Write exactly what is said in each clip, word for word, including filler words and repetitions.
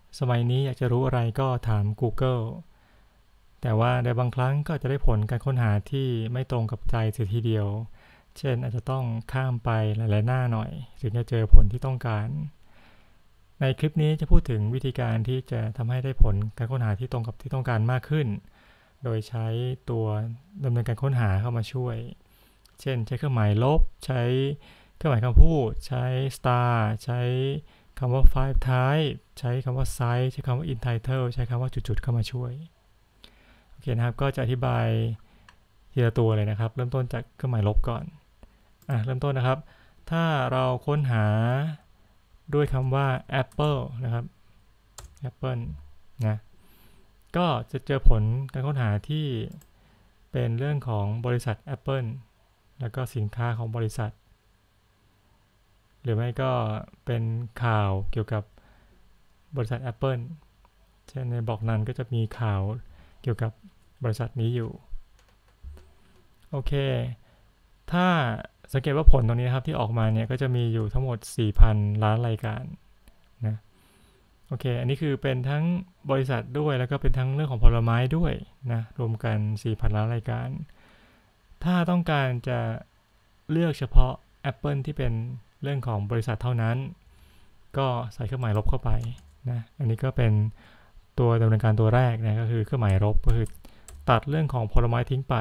สมัยนี้อยากจะรู้อะไรก็ถาม Google แต่ว่าในบางครั้งก็จะได้ผลการค้นหาที่ไม่ตรงกับใจเสียทีเดียวเช่นอาจจะต้องข้ามไปหลายๆหน้าหน่อยถึงจะเจอผลที่ต้องการในคลิปนี้จะพูดถึงวิธีการที่จะทำให้ได้ผลการค้นหาที่ตรงกับที่ต้องการมากขึ้นโดยใช้ตัวดำเนินการค้นหาเข้ามาช่วยเช่นใช้เครื่องหมายลบใช้เครื่องหมายคำพูดใช้ star ใช้คำว่า five type ใช้คำว่า size ใช้คำว่า in title ใช้คำว่าจุดๆเข้ามาช่วยโอเคนะครับก็จะอธิบายทีละตัวเลยนะครับเริ่มต้นจากเครื่องหมายลบก่อนอ่ะเริ่มต้นนะครับถ้าเราค้นหาด้วยคำว่า apple นะครับ apple นะก็จะเจอผลการค้นหาที่เป็นเรื่องของบริษัท Apple แล้วก็สินค้าของบริษัทหรือไม่ก็เป็นข่าวเกี่ยวกับบริษัท Apple เช่นในบอกนั้นก็จะมีข่าวเกี่ยวกับบริษัทนี้อยู่โอเคถ้าสังเกตว่าผลตรงนี้นะครับที่ออกมาเนี่ยก็จะมีอยู่ทั้งหมด สี่พัน ล้านรายการนะโอเคอันนี้คือเป็นทั้งบริษัทด้วยแล้วก็เป็นทั้งเรื่องของผลไม้ด้วยนะรวมกัน สี่พัน ล้านรายการถ้าต้องการจะเลือกเฉพาะ Apple ที่เป็นเรื่องของบริษัทเท่านั้นก็ใส่เครื่องหมายลบเข้าไปนะอันนี้ก็เป็นตัวดำเนินการตัวแรกนะก็คือเครื่องหมายลบก็คือตัดเรื่องของผลไม้ทิ้งไป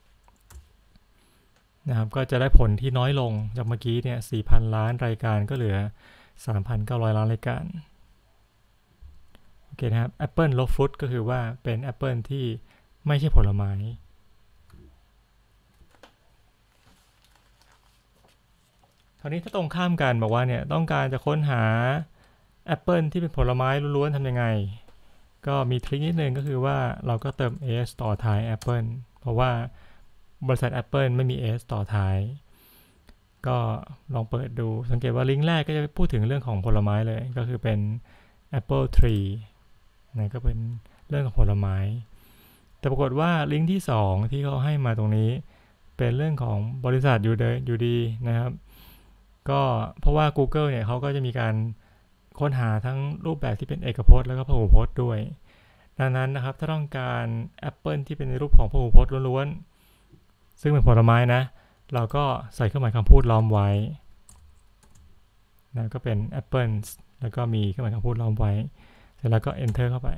นะครับก็จะได้ผลที่น้อยลงจากเมื่อกี้เนี่ย สี่พัน ล้านรายการก็เหลือ สามพันเก้าร้อย ล้านรายการโอเคนะครับ Apple ลบ Fruit ก็คือว่าเป็น Apple ที่ไม่ใช่ผลไม้คราวนี้ถ้าตรงข้ามกันบอกว่าเนี่ยต้องการจะค้นหา Apple ที่เป็นผลไม้ล้วนๆทำยังไงก็มีทริคนิดนึงก็คือว่าเราก็เติม s ต่อท้าย Apple เพราะว่าบริษัท Apple ไม่มี s ต่อท้ายก็ลองเปิดดูสังเกตว่าลิงก์แรกก็จะพูดถึงเรื่องของผลไม้เลยก็คือเป็น Apple Tree นะก็เป็นเรื่องของผลไม้แต่ปรากฏว่าลิงก์ที่สองที่เขาให้มาตรงนี้เป็นเรื่องของบริษัทอยู่เดอยู่ดีนะครับก็เพราะว่า Google เนี่ยเขาก็จะมีการค้นหาทั้งรูปแบบที่เป็นเอกพจน์แล้วก็พหูพจน์ด้วยดังนั้นนะครับถ้าต้องการ Apple ที่เป็นในรูปของพหูพจน์ล้วนๆซึ่งเป็นผลไม้นะเราก็ใส่เครื่องหมายคำพูดล้อมไว้นะก็เป็น Apple แล้วก็มีเครื่องหมายคำพูดล้อมไว้เสร็จแล้วก็ enter เข้าไป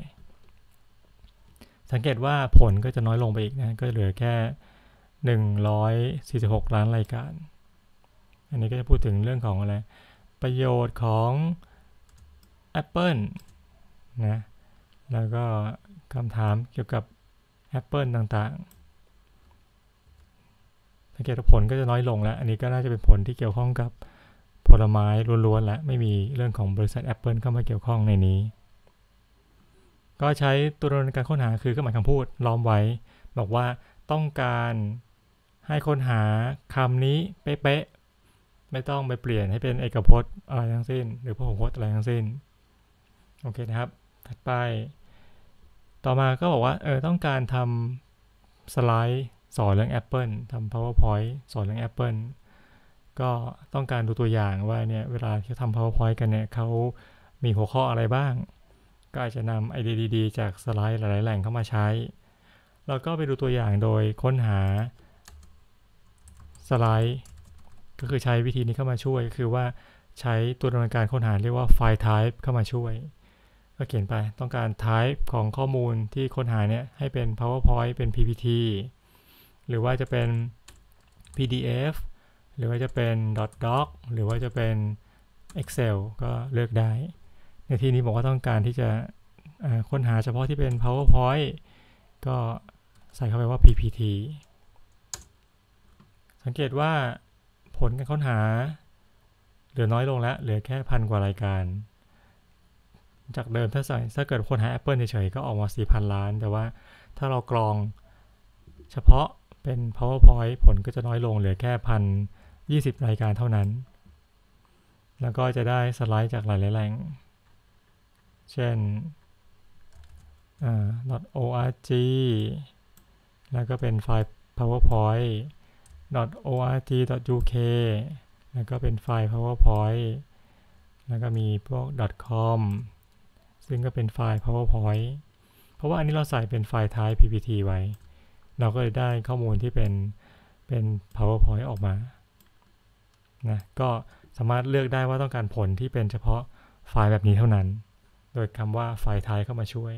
สังเกตว่าผลก็จะน้อยลงไปอีกนะก็เหลือแค่หนึ่งร้อยสี่สิบหกล้านรายการอันนี้ก็จะพูดถึงเรื่องของอะไรประโยชน์ของ Apple นะแล้วก็คำถามเกี่ยวกับ Apple ต่างๆสังเกตผลก็จะน้อยลงแล้วอันนี้ก็น่าจะเป็นผลที่เกี่ยวข้องกับผลไม้ล้วนๆและไม่มีเรื่องของบริษัท Apple เข้ามาเกี่ยวข้องในนี้ก็ใช้ตัวดำเนินการค้นหาคือเครื่องหมายคำพูดล้อมไว้บอกว่าต้องการให้ค้นหาคำนี้เป๊ะๆไม่ต้องไปเปลี่ยนให้เป็นเอกพจน์อะไรทั้งสิ้นหรือพหูพจน์อะไรทั้งสิ้นโอเคนะครับถัดไปต่อมาก็บอกว่าเออต้องการทำสไลด์สอนเรื่อง Apple ทำ PowerPoint สอนเรื่อง Apple ก็ต้องการดูตัวอย่างว่าเนี่ยเวลาที่ทำ PowerPoint กันเนี่ยเขามีหัวข้ออะไรบ้างก็อาจจะนำไอเดียดีๆจากสไลด์หลายๆแหล่งเข้ามาใช้แล้วก็ไปดูตัวอย่างโดยค้นหาสไลด์ก็คือใช้วิธีนี้เข้ามาช่วยก็คือว่าใช้ตัวดำเนินการค้นหาเรียกว่า File Type เข้ามาช่วยก็เขียนไปต้องการ type ของข้อมูลที่ค้นหาเนี่ยให้เป็น PowerPoint เป็น พี พี ที หรือว่าจะเป็น พี ดี เอฟ หรือว่าจะเป็น .doc หรือว่าจะเป็น Excel ก็เลือกได้ในที่นี้บอกว่าต้องการที่จะค้นหาเฉพาะที่เป็น PowerPoint ก็ใส่เข้าไปว่า พี พี ที สังเกตว่าผลการค้นหาเหลือน้อยลงแล้วเหลือแค่พันกว่ารายการจากเดิมถ้าใส่ถ้าเกิดคนหา Apple เฉยๆก็ออกมา สี่พัน ล้านแต่ว่าถ้าเรากรองเฉพาะเป็น PowerPoint ผลก็จะน้อยลงเหลือแค่ หนึ่งพันยี่สิบ รายการเท่านั้นแล้วก็จะได้สไลด์จากหลายๆแหล่งเช่น .org แล้วก็เป็นไฟล์ PowerPoint .org.uk แล้วก็เป็นไฟล์ PowerPoint แล้วก็มีพวก .com ซึ่งก็เป็นไฟล์ PowerPoint เพราะว่าอันนี้เราใส่เป็นไฟล์ type พี พี ที ไว้เราก็เลยได้ข้อมูลที่เป็นเป็น PowerPoint ออกมานะก็สามารถเลือกได้ว่าต้องการผลที่เป็นเฉพาะไฟล์แบบนี้เท่านั้นโดยคำว่าไฟล์ type เข้ามาช่วย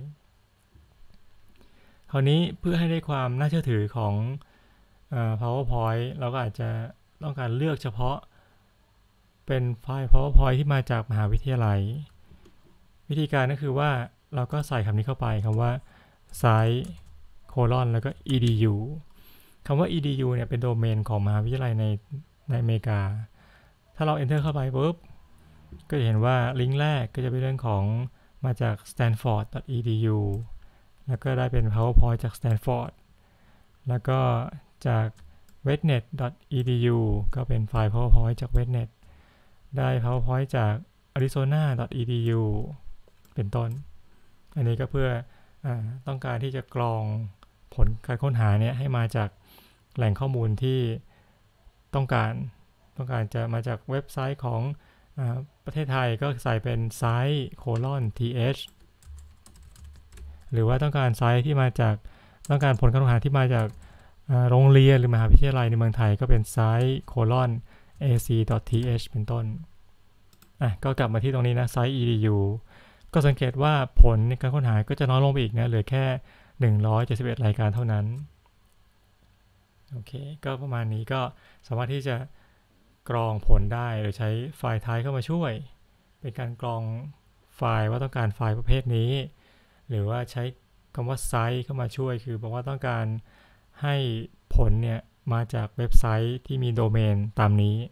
คราวนี้เพื่อให้ได้ความน่าเชื่อถือของเอ่อ PowerPoint เราก็อาจจะต้องการเลือกเฉพาะเป็นไฟล์ PowerPoint ที่มาจากมหาวิทยาลัยวิธีการก็คือว่าเราก็ใส่คำนี้เข้าไปคำว่า site colon แล้วก็ edu คำว่า edu เนี่ยเป็นโดเมนของมหาวิทยาลัยในในอเมริกาถ้าเรา enter เข้าไปปุ๊บก็จะเห็นว่าลิงก์แรกก็จะเป็นเรื่องของมาจาก stanford dot edu แล้วก็ได้เป็น PowerPoint จาก Stanford แล้วก็จาก wetnet dot edu ก็เป็นไฟล์ PowerPoint จาก wetnet ได้ PowerPoint จาก arizona dot edu เป็นต้นอันนี้ก็เพื่ออต้องการที่จะกรองผลการค้นหาเนี่ยให้มาจากแหล่งข้อมูลที่ต้องการต้องการจะมาจากเว็บไซต์ของอประเทศไทยก็ใส่เป็นไซต์ colon th หรือว่าต้องการไซต์ที่มาจากต้องการผลการค้นหาที่มาจากโรงเรียนหรือมหาวิทยาลัยในเมืองไทยก็เป็นไซต์ colon ac dot th เป็นต้นอ่ะก็กลับมาที่ตรงนี้นะไซต์ edu ก็สังเกตว่าผลในการค้นหาก็จะน้อยลงไปอีกนะเหลือแค่หนึ่งร้อยเจ็ดสิบเอ็ดรายการเท่านั้นโอเคก็ประมาณนี้ก็สามารถที่จะกรองผลได้โดยใช้ไฟล์ type เข้ามาช่วยเป็นการกรองไฟล์ว่าต้องการไฟล์ประเภทนี้หรือว่าใช้คำว่า site เข้ามาช่วยคือบอกว่าต้องการให้ผลเนี่ยมาจากเว็บไซต์ที่มีโดเมนตามนี้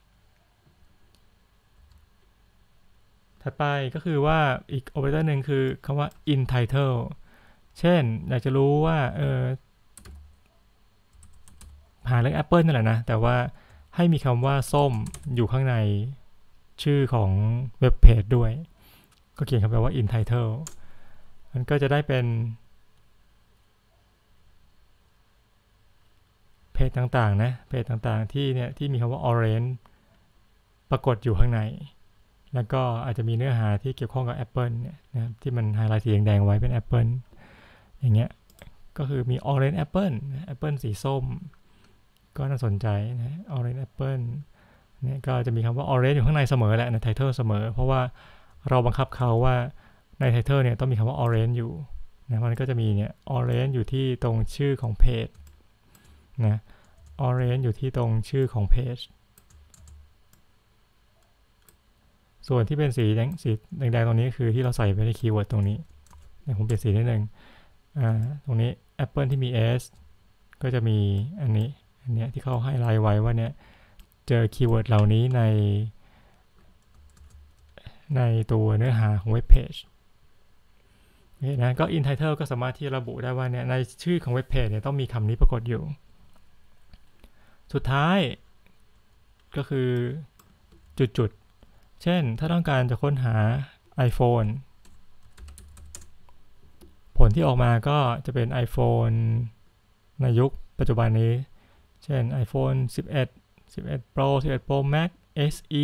ถัดไปก็คือว่าอีกโอเปอเรเตอร์หนึ่งคือคำว่า in title เช่นอยากจะรู้ว่าเออหาเรื่อง Apple นั่นแหละนะแต่ว่าให้มีคำว่าส้มอยู่ข้างในชื่อของเว็บเพจด้วยก็เขียนคำแปลว่า in title มันก็จะได้เป็นเพจต่างๆนะเพจต่างๆที่เนี่ยที่มีคำว่า orange ปรากฏอยู่ข้างในแล้วก็อาจจะมีเนื้อหาที่เกี่ยวข้องกับ Apple เนี่ยนะที่มันไฮไลท์สีแดงๆไว้เป็น Apple อย่างเงี้ยก็คือมี orange apple Apple สีส้มก็น่าสนใจนะ orange apple เนี่ยก็จะมีคำว่า orange อยู่ข้างในเสมอแหละใน title เสมอเพราะว่าเราบังคับเขาว่าใน title เนี่ยต้องมีคำว่า orange อยู่นะมันก็จะมีเนี่ย orange อยู่ที่ตรงชื่อของเพจนะ orange อยู่ที่ตรงชื่อของเพจส่วนที่เป็นสีแดงสีแดงๆตรงนี้คือที่เราใส่ไปในคีย์เวิร์ดตรงนี้เดี๋ยวผมเปลี่ยนสีนิดนึงอ่าตรงนี้ Apple ที่มี S ก็จะมีอันนี้อันเนี้ยที่เขาให้ไลน์ไว้ว่าเนี่ยเจอคีย์เวิร์ดเหล่านี้ในในตัวเนื้อหาของเว็บเพจนี่นะก็ in title ก็สามารถที่ระบุได้ว่าเนี่ยในชื่อของเว็บเพจเนี่ยต้องมีคำนี้ปรากฏอยู่สุดท้ายก็คือจุดๆเช่นถ้าต้องการจะค้นหา iPhone ผลที่ออกมาก็จะเป็น iPhone ในยุคปัจจุบันนี้เช่น iPhone สิบเอ็ด สิบเอ็ด Pro สิบเอ็ด Pro Max เอส อี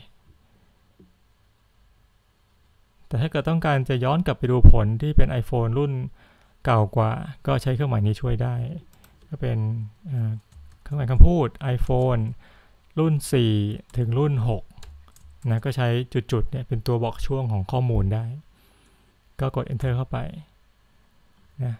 แต่ถ้าเกิดต้องการจะย้อนกลับไปดูผลที่เป็น iPhone รุ่นเก่ากว่าก็ใช้เครื่องหมายนี้ช่วยได้ก็เป็นเครื่องหมายคำพูด iPhone รุ่นสี่ถึงรุ่นหกนะก็ใช้จุดๆเนี่ยเป็นตัวบอกช่วงของข้อมูลได้ก็กด enter เข้าไปนะ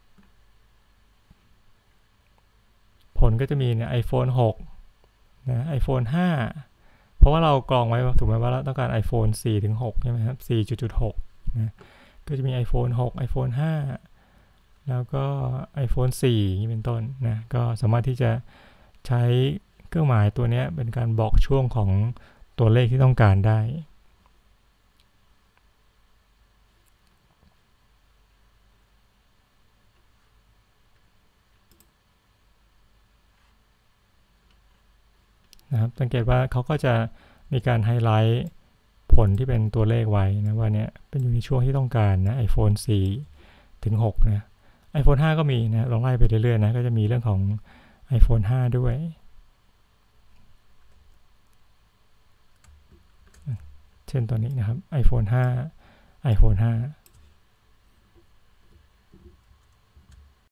ผลก็จะมีเนี่ย iPhone หกนะ iPhone ห้าเพราะว่าเรากรองไว้ถูกไหมว่าเราต้องการ iPhone สี่ถึงหกใช่ไหมครับ สี่จุดหก นะก็จะมี iPhone หก iPhone ห้าแล้วก็ iPhone สี่นี่เป็นต้นนะก็สามารถที่จะใช้เครื่องหมายตัวนี้เป็นการบอกช่วงของตัวเลขที่ต้องการได้นะครับสังเกตว่าเขาก็จะมีการไฮไลท์ผลที่เป็นตัวเลขไว้นะว่าเนี่ยเป็นอยู่ในช่วงที่ต้องการนะ iPhone สี่ถึงหกนะ iPhone ห้าก็มีนะลองไล่ไปเรื่อยๆนะก็จะมีเรื่องของ iPhone ห้าด้วยเช่นตัวนี้นะครับ iPhone ห้า iPhone ห้า